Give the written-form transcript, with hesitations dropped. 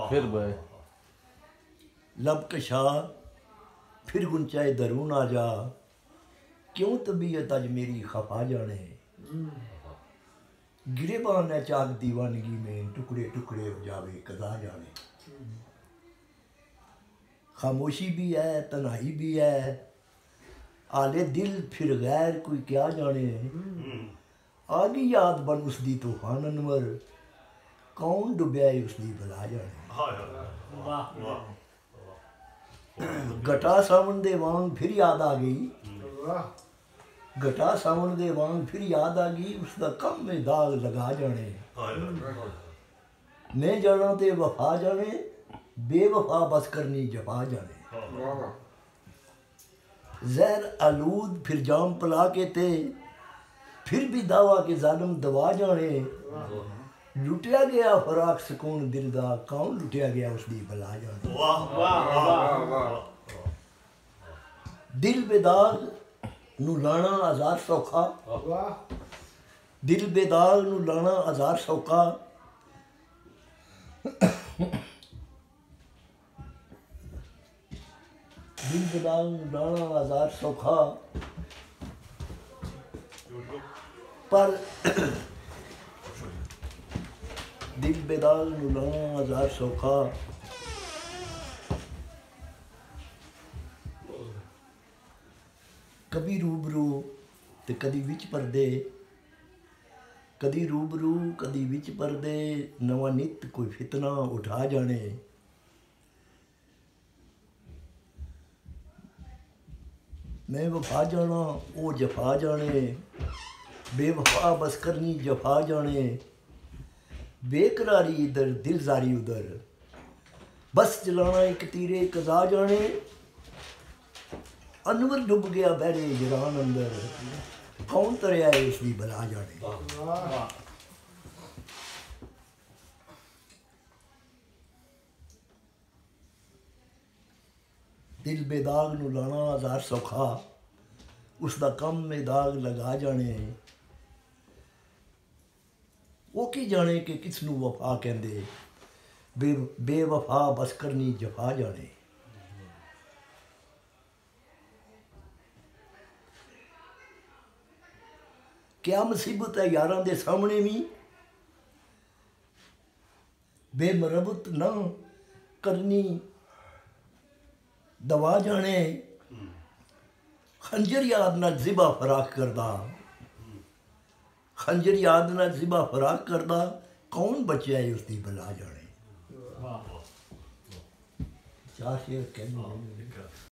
फिर बे लब कशा फिर गुंचाए दरून आ जा, क्यों तबीयत अज मेरी खफा जाने। गिरेबान है चाक दीवानगी में, टुकड़े टुकड़े हो जावे कदा जाने। खामोशी भी है तन्हाई भी है, आले दिल फिर गैर कोई क्या जाने। आगी याद बन उसदी तूफान अनवर, कौन डुबया उसदी भला जाने। घटा सावन दे वांग फिर याद आ गई, घटा सावन दे वांग फिर याद आ गई, उसका कम में दाग लगा जाने। मैं जाना ते वफा जाने, बेवफा बस करनी जफा जाने। जहर आलूद फिर जाम पला के ते, फिर भी दावा के जालिम दवा जाने। लुटिया गया फराक सुकून दिल दा, कौन लुटिया गया उसदी भला जाने। दिल बेदाग नू लाना आजार सौखा, दिल बेदाग नू लाना आजार सौखा। दिल बेदाग नू लाना आजार सौखा, पर दिल बेदाग नू लाना आजार सौखा। कभी रूबरू ते कदी विच परदे, कदी रूबरू कदी विच परदे, नवा नित कोई फितना उठा जाने। मैं वफा जाना ओ जफा जाने, बेवफा बस करनी जफा जाने। बेकरारी इधर दिलजारी उधर, बस चलाना एक तीरे कजा जाने। अनवर डुब गया बहरे जरान अंदर, कौन तरया है उसकी भला जाने। दिल बेदाग नू लाना आजार सौखा, उसका कम में दाग लगा जाने। वो की जाने कि किसनू वफा कहंदे, बेवफा बस करनी जफा जाने। क्या मुसीबत है यारां दे सामने भी, बेमरबत ना करनी दवा जाने। खंजर याद ना जिबा फराक करदा, खंजर याद ना जिबा फराक करदा, कौन बचा है उसकी भला जाने। चार शेर कहने